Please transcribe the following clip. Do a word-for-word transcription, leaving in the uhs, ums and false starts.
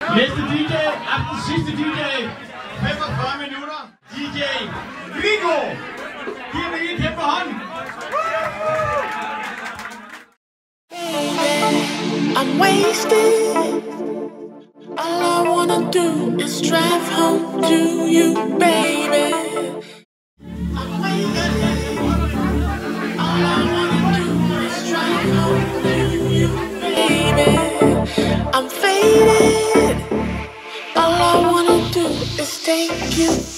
Næste D J, aften sidste D J, femogfyrre minutter, D J Grigor. Giv mig en kæmpe hånd. I'm wasted. All I wanna do is drive home to you, baby. I'm wasted. All I wanna do is drive home to you, baby. I'm faded. All I wanna do is take you